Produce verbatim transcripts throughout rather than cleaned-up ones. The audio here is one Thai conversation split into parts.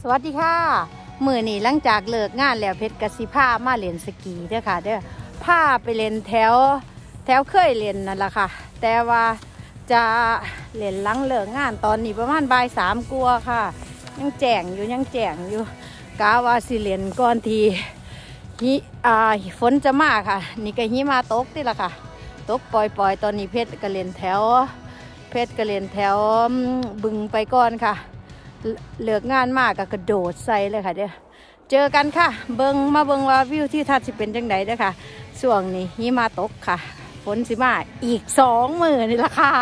สวัสดีค่ะมื้อนี้หลังจากเลิกงานแล้วเพชรกสิพามาเล่นสกีเด้อค่ะเด้อพาไปเล่นแถวแถวเคยเล่นนั่นแหละค่ะแต่ว่าจะเล่นหลังเลิกงานตอนนี้ประมาณบ่ายสามกว่าค่ะยังแจ้งอยู่ยังแจ้งอยู่กะว่าสิเล่นก่อนทีหิอ่าฝนจะมาค่ะนี่ก็หิมาตกนี่แหละค่ะตกปล่อยๆตอนนี้เพชรก็เล่นแถวเพชรก็เล่นแถวบึงไปก่อนค่ะเลิกงานมากก็กระโดดใส่เลยค่ะเด้อเจอกันค่ะเบิงมาเบิงว่าวิวที่ทัศน์สิเป็นจังไดเด้อค่ะช่วงนี้หิมาตกค่ะฝนสิมาอีกสองมื้อนี่ละค่ะ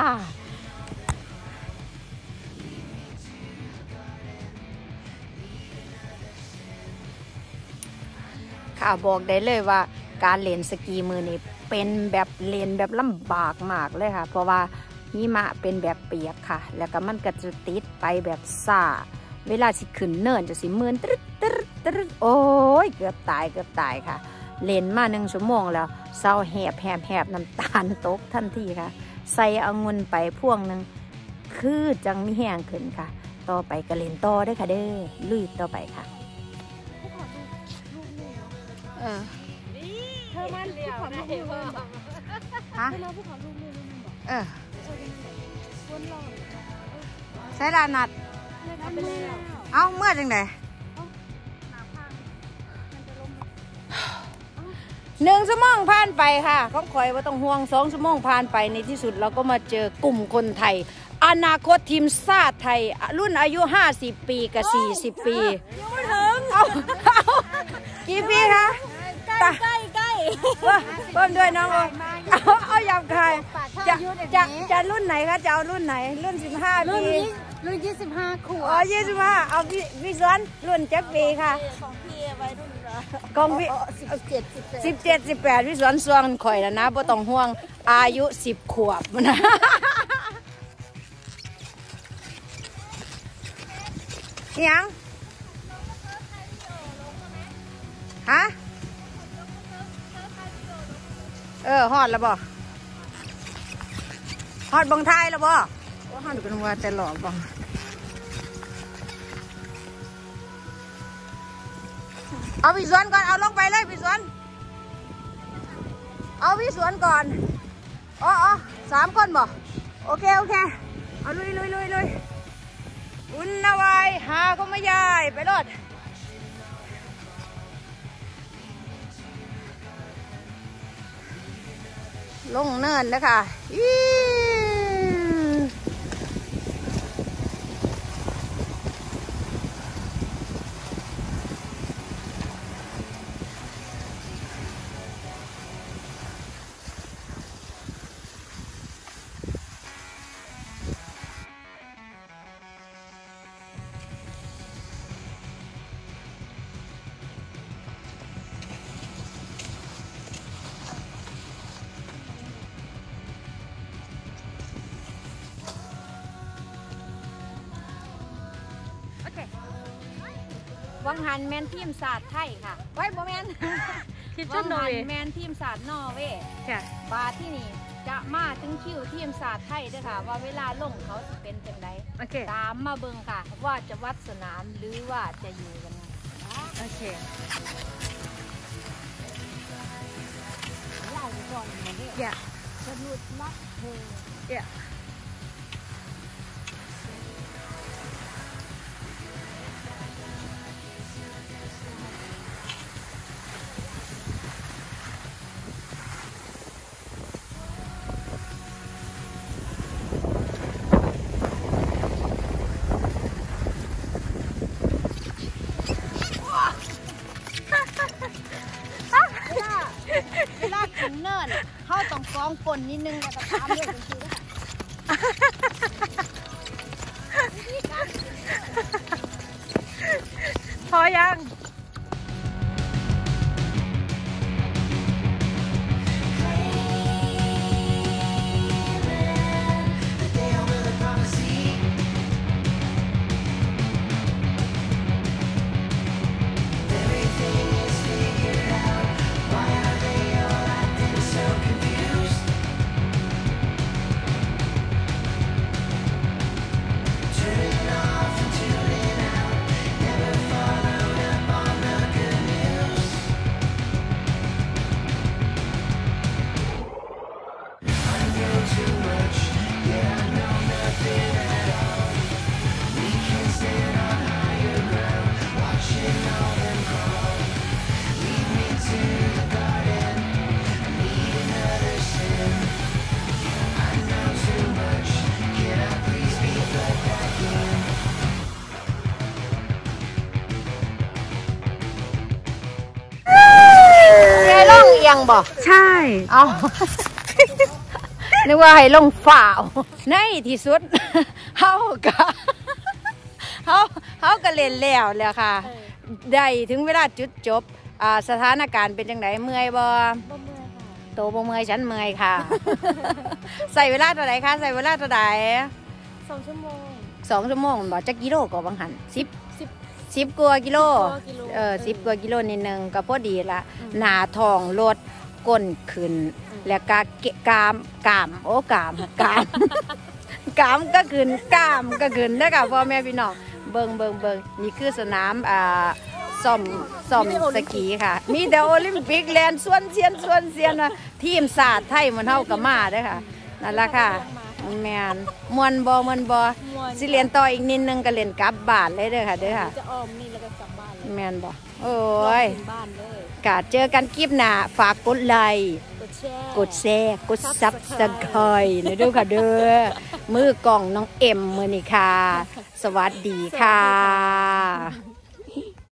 ค่ะบอกได้เลยว่าการเล่นสกีมือนี่เป็นแบบเล่นแบบลำบากมากเลยค่ะเพราะว่าหิมะเป็นแบบเปียกค่ะแล้วก็มันก็จะติดไปแบบซ่าเวลาสิขึ้นเนินจะสิมืนตึ๊ดตึ๊ดตึ๊ดโอ้ยเกือบตายเกือบตายค่ะเล่นมาหนึ่งชั่วโมงแล้วเศร้าแหบแหบแหบน้ำตาลตกทันทีค่ะใส่องุ่นไปพ่วงหนึ่งคือจังมีแห้งขึ้นค่ะต่อไปก็เล่นต่อได้ค่ะเด้อลุยต่อไปค่ะเออเธอมันผู้ขอลูกเพิ่มฮะเธอมาผู้ขอลูกเพิ่มมันบอกเออวนรอใช้ดานัดเอ้าเมื่อจังไดหนึ่งชั่วโมงผ่านไปค่ะเขาคอยว่าต้องห่วงสองชั่วโมงผ่านไปในที่สุดเราก็มาเจอกลุ่มคนไทยอนาคตทีมชาติไทยรุ่นอายุห้าสิบปีกับสี่สิบปียังไม่ถึงเอากี่ปีคะใกล้ใกล้ใกล้เพิ่มด้วยน้องเอาเอาหยาบคายจะจะจะรุ่นไหนคะจะเอารุ่นไหนรุ่นสิบห้าปีรุ่นยี่สิบห้าขวบอ๋อยี่สิบห้าเอาพี่พี่สวนรุ่นเจ็ดปีค่ะของพี่ไว้รุ่นกองพี่สิบเจ็ดสิบเจ็ดสิบแปดพี่สวนส่วงข่อยแล้วนะบ่ต้องห่วงอายุสิบขวบนะยังฮะเออฮอดแล้วบ่ฮอดบังไทยแล้วบ่ว่าฮอดกันว่าแต่หลอกบ่เอาพี่สวนก่อนเอาลงไปเลยพี่สวนเอาพี่สวนก่อนอ๋ออ๋อสามคนบ่โอเคโอเคเอาลุยลุยลุยลุยอุ่นนะวายหาก็ไม่ยายไปรถลงเนินนะคะอีวังหันแมนทีมศาสตร์ไทยค่ะไว้บ่แมนวังหันแมนทีมศาสตร์นอร์เวย์บาที่นี่จะมาถึงคิวทีมศาสตร์ไทยด้วยค่ะว่าเวลาลงเขาจะเป็นจังไดตามมาเบิ่งค่ะว่าจะวัดสนามหรือว่าจะอยู่กันโอเคเราก่อนเนี่ยสนุกมากเลยเวลาถึงเนินเขาต้องกองปนนิดนึงแล้วก็ตามเรื่องจริงๆพอยังล่องเอียงบ่ใช่เอานึกว่าให้ลงฝ่าวในที่สุดเฮากะเฮาเฮาก็เล่นแล้วแล้วค่ะได้ถึงเวลาจุดจบอ่าสถานการณ์เป็นจังไดเมื่อยบ่บ่เมื่อยค่ะโตบ่เมื่อยฉันเมื่อยค่ะใส่เวลาเท่าไหร่คะใส่เวลาเท่าไหร่สองชั่วโมงสองชั่วโมงบ่จักกิโลก็บางหันสิบสิบสิบกว่ากิโลเออสิบกว่ากิโลนิดนึงก็พอดีละหน้าท้องลดก้นขึ้นแล้วก็กามกามโอ้กามกามกามก็ขึ้นกามก็ขึ้นนะคะพ่อแม่พี่น้องเบิ่งเบิ่งเบิ่งนี่คือสนามอ่าซ่อมซ่อมสกีค่ะมีแต่โอลิมปิกแลนด์ส่วนเซียนส่วนเซียนว่าทีมศาสตร์ไทยมันเท่ากับมาเด้อค่ะนั่นแหละค่ะแมนมวนบอมวนบอสิเรียนต่ออีกนิดนึงก็เรียนกลับบ้านเลยเด้อค่ะเด้อค่ะจะออมนี่แล้วก็กลับบ้านแมนบอโอ้ยบ้านเลยกะเจอกันคลิปหน้าฝากกดไลค์กดแชร์กดซับสไครต์นะดูค่ะเด้อมือกล่องน้องเอ็มมือนี่ค่ะสวัสดีค่ะ